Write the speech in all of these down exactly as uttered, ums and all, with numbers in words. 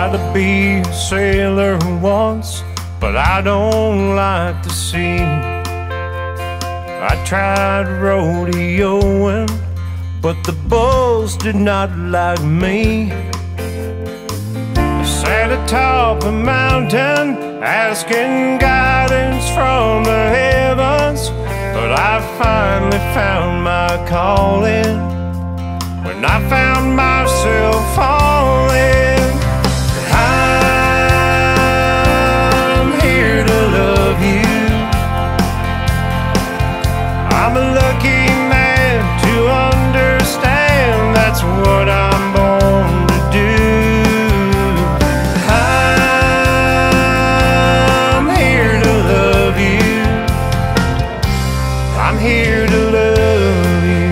Tried to be a sailor once, but I don't like the sea. I tried rodeoing, but the bulls did not like me. I sat atop a mountain, asking guidance from the heavens, but I finally found my calling when I found myself falling. I'm here to love you. I'm a lucky man to understand that's what I'm born to do. I'm here to love you. I'm here to love you.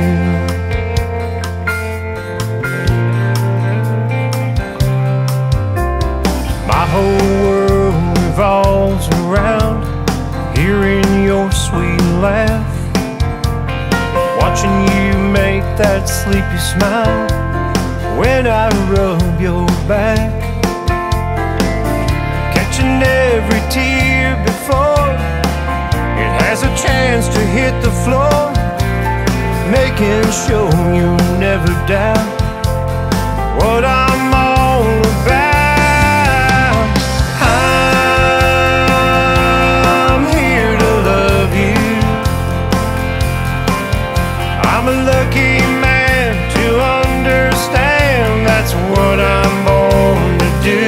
My whole world revolves around hearing your sweet laugh, watching you make that sleepy smile when I rub your back, catching every tear before it has a chance to hit the floor, making sure you never doubt what I'm all about. I'm here to love you. I'm a lucky man to understand that's what I'm born to do.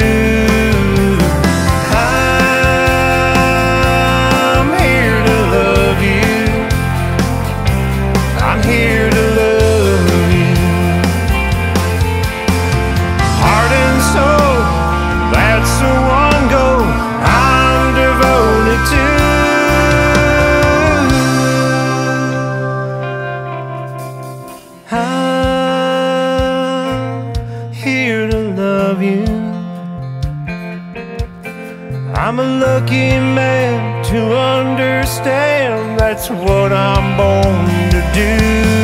I'm here to love you. I'm here to love you. Heart and soul, that's the one goal I'm devoted to. I'm here to love you. I'm a lucky man to understand that's what I'm born to do.